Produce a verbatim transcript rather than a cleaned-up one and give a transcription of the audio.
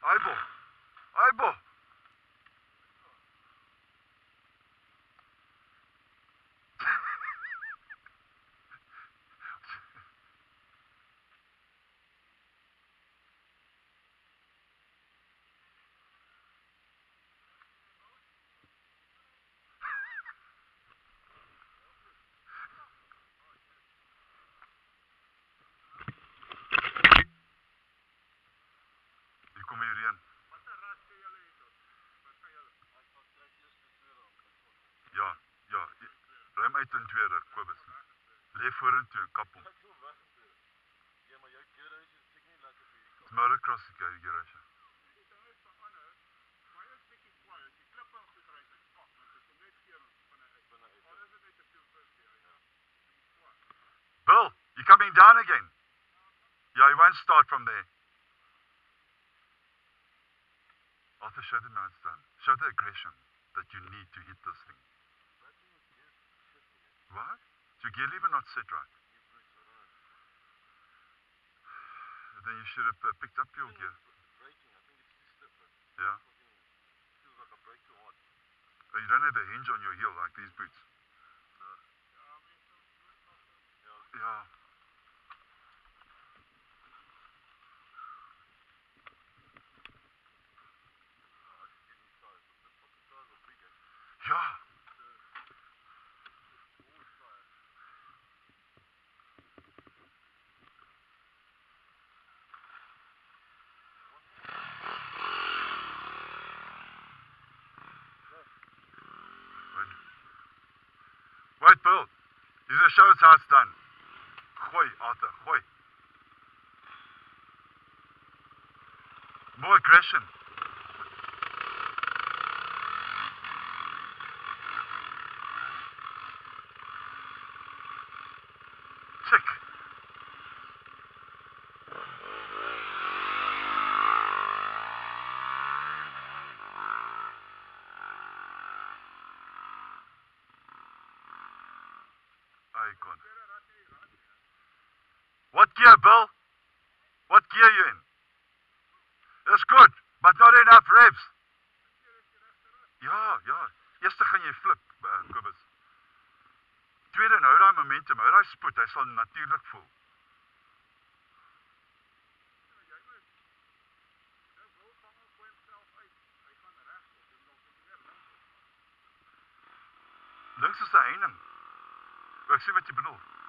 Aibo. Aibo. Hier kom hierheen. Ja, ja. Ruim uit in tweede, Kobus. Leef vorentoe, kap hom. Dis maar across die garage. Bill, you're coming down again. Yeah, you won't start from there. Arthur, show them how it's done. Show the aggression that you need to hit this thing. What? Is your gear lever not set right? Then you should have uh, picked up your gear. Yeah? Oh, you don't have a hinge on your heel like these boots? Yeah. Yeah. Wait, Bill. He's going to show us how it's done. Gooi, Arthur, gooi. More aggression. Check. Icon. What gear, Bill? What gear you in? That's good, but not enough revs. Ja, ja. Eerste gaan jy flip, uh, Kobus. Tweede, nou daai momentum, hou daai spoed, hy sal natuurlijk voel. Links is 'n heining. Ek sien wat jy bedoel.